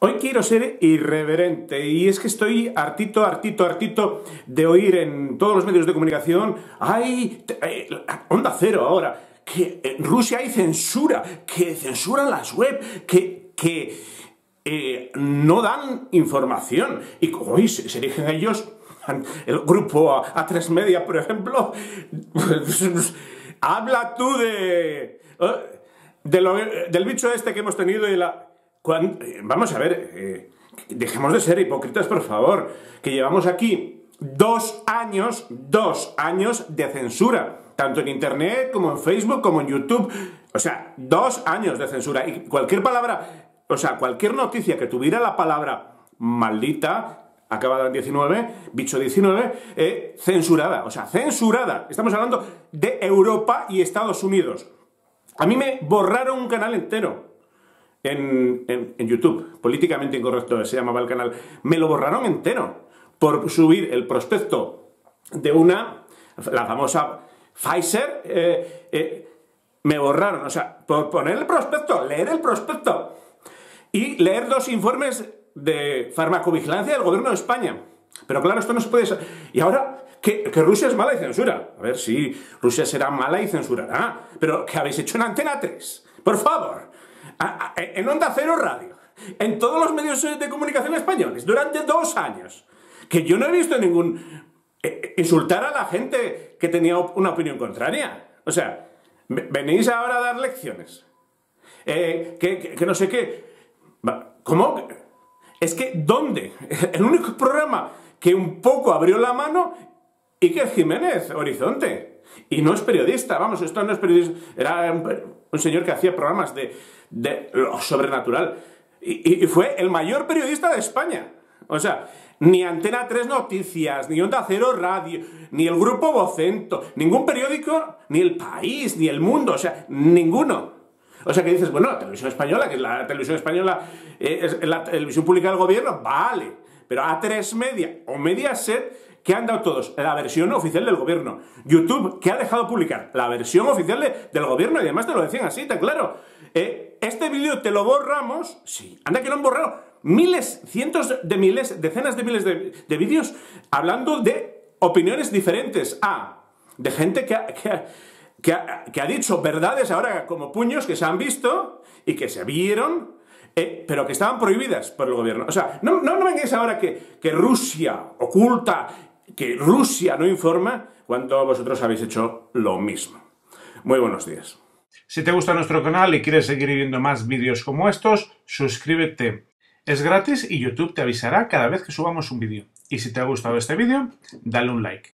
Hoy quiero ser irreverente y es que estoy hartito de oír en todos los medios de comunicación ¡ay! Onda Cero ahora, que en Rusia hay censura, que censuran las web, que no dan información. Y como hoy se dirigen a ellos, el grupo A3 Media, por ejemplo, habla tú del bicho este que hemos tenido y vamos a ver, dejemos de ser hipócritas, por favor, que llevamos aquí 2 años de censura, tanto en Internet como en Facebook como en YouTube. O sea, 2 años de censura. Y cualquier palabra, o sea, cualquier noticia que tuviera la palabra maldita, acabada en 19, bicho 19, censurada. O sea, censurada. Estamos hablando de Europa y Estados Unidos. A mí me borraron un canal entero. En YouTube, Políticamente Incorrecto se llamaba el canal, me lo borraron entero por subir el prospecto de la famosa Pfizer, me borraron, o sea, por poner el prospecto, leer el prospecto y leer 2 informes de farmacovigilancia del gobierno de España. Pero claro, esto no se puede... Y ahora, que Rusia es mala y censura. A ver, sí, Rusia será mala y censurará, pero ¿qué habéis hecho en Antena 3? Por favor. En Onda Cero Radio, en todos los medios de comunicación españoles, durante 2 años, que yo no he visto ningún... insultar a la gente que tenía una opinión contraria. O sea, venís ahora a dar lecciones. Que no sé qué. ¿Cómo? Es que, ¿dónde? El único programa que un poco abrió la mano, Iker Jiménez, Horizonte. Y no es periodista, vamos, esto no es periodista, era un señor que hacía programas de lo sobrenatural. Y fue el mayor periodista de España. O sea, ni Antena 3 Noticias, ni Onda Cero Radio, ni el Grupo Vocento, ningún periódico, ni El País, ni El Mundo, o sea, ninguno. O sea, que dices, bueno, la televisión española, que es la televisión española, es la televisión pública del gobierno, vale. Pero A3 Media o Mediaset, ¿qué han dado todos? La versión oficial del gobierno. YouTube, ¿qué ha dejado publicar? La versión oficial del gobierno, y además te lo decían así, tan claro. Este vídeo te lo borramos, sí, anda que lo han borrado. Miles, cientos de miles, decenas de miles de vídeos hablando de opiniones diferentes. De gente que ha dicho verdades ahora como puños que se han visto y que se vieron, pero que estaban prohibidas por el gobierno. O sea, no vengáis ahora que Rusia oculta, que Rusia no informa, cuando vosotros habéis hecho lo mismo. Muy buenos días. Si te gusta nuestro canal y quieres seguir viendo más vídeos como estos, suscríbete. Es gratis y YouTube te avisará cada vez que subamos un vídeo. Y si te ha gustado este vídeo, dale un like.